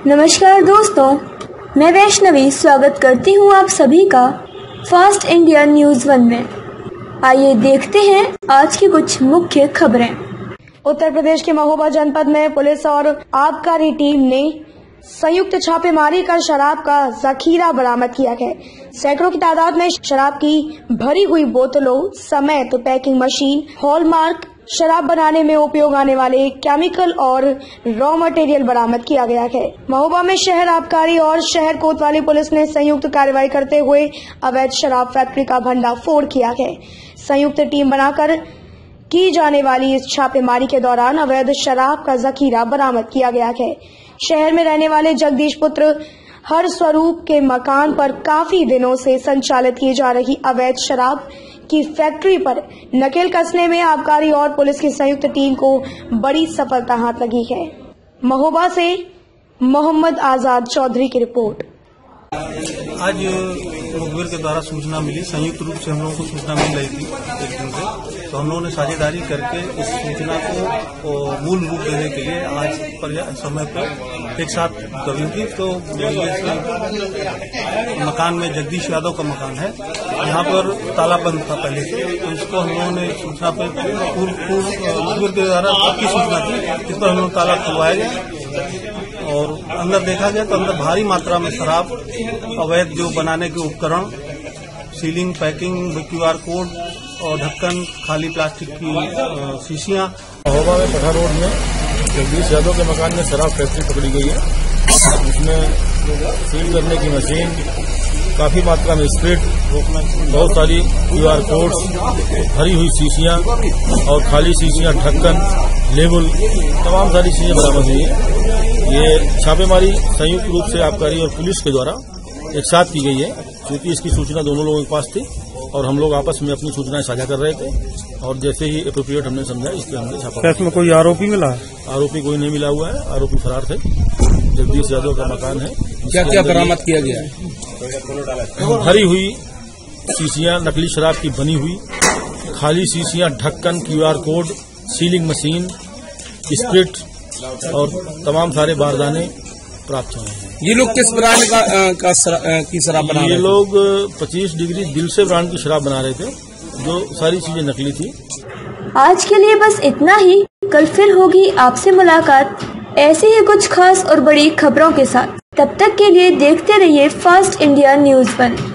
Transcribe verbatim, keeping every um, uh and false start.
नमस्कार दोस्तों, मैं वैष्णवी स्वागत करती हूँ आप सभी का फास्ट इंडिया न्यूज़ वन में। आइए देखते हैं आज की कुछ मुख्य खबरें। उत्तर प्रदेश के महोबा जनपद में पुलिस और आबकारी टीम ने संयुक्त छापेमारी कर शराब का जखीरा बरामद किया है। सैकड़ों की तादाद में शराब की भरी हुई बोतलों समेत पैकिंग मशीन, हॉलमार्क, शराब बनाने में उपयोग आने वाले केमिकल और रॉ मटेरियल बरामद किया गया है। महोबा में शहर आबकारी और शहर कोतवाली पुलिस ने संयुक्त कार्रवाई करते हुए अवैध शराब फैक्ट्री का भंडाफोड़ किया है। संयुक्त टीम बनाकर की जाने वाली इस छापेमारी के दौरान अवैध शराब का जखीरा बरामद किया गया है। शहर में रहने वाले जगदीश पुत्र हर स्वरूप के मकान पर काफी दिनों से संचालित की जा रही अवैध शराब की फैक्ट्री पर नकेल कसने में आबकारी और पुलिस की संयुक्त टीम को बड़ी सफलता हाथ लगी है। महोबा से मोहम्मद आजाद चौधरी की रिपोर्ट। आज मुखबिर के द्वारा सूचना मिली, संयुक्त रूप से हम लोगों को सूचना मिल रही थी एक दिन से, तो हम लोगों ने साझेदारी करके इस सूचना को मूल रूप देने के लिए आज पर समय पर एक साथ करी थी। तो मकान में जगदीश यादव का मकान है, यहाँ पर ताला बंद था पहले से, तो इसको हम लोगों ने सूचना पर मुखबिर के द्वारा आपकी सूचना थी, इस पर हम लोग ताला खुलवाया गया और अंदर देखा गया तो अंदर भारी मात्रा में शराब, अवैध जो बनाने के उपकरण, सीलिंग, पैकिंग, क्यूआर कोड और ढक्कन, खाली प्लास्टिक की शीशियां। महोबा में पठा रोड में जगदीश यादव के मकान में शराब फैक्ट्री पकड़ी गई है। उसमें सील करने की मशीन, काफी मात्रा में स्प्रिट, बहुत सारी क्यूआर कोड्स, भरी हुई शीशियां और खाली शीशियां, ढक्कन, लेबल, तमाम सारी चीजें बरामद हुई है। ये छापेमारी संयुक्त रूप से आबकारी और पुलिस के द्वारा एक साथ की गई है, क्योंकि इसकी सूचना दोनों लोगों के पास थी और हम लोग आपस में अपनी सूचनाएं साझा कर रहे थे और जैसे ही एप्रोप्रिएट हमने समझा इसलिए हमने छापा। इसमें कोई आरोपी मिला? आरोपी कोई नहीं मिला हुआ है, आरोपी फरार थे। जगदीश यादव का मकान है। क्या क्या बरामद किया गया है? भरी हुई शीशियां, नकली शराब की बनी हुई, खाली शीशियां, ढक्कन, QR code, sealing machine, spirit और तमाम सारे बारदाने प्राप्त हुए हैं। ये लोग किस ब्रांड का, का सरा, की शराब बना रहे थे? ये लोग पच्चीस डिग्री दिल से ब्रांड की शराब बना रहे थे, जो सारी चीजें नकली थी। आज के लिए बस इतना ही। कल फिर होगी आपसे मुलाकात ऐसी ही कुछ खास और बड़ी खबरों के साथ। तब तक के लिए देखते रहिए फास्ट इंडिया न्यूज़ वन।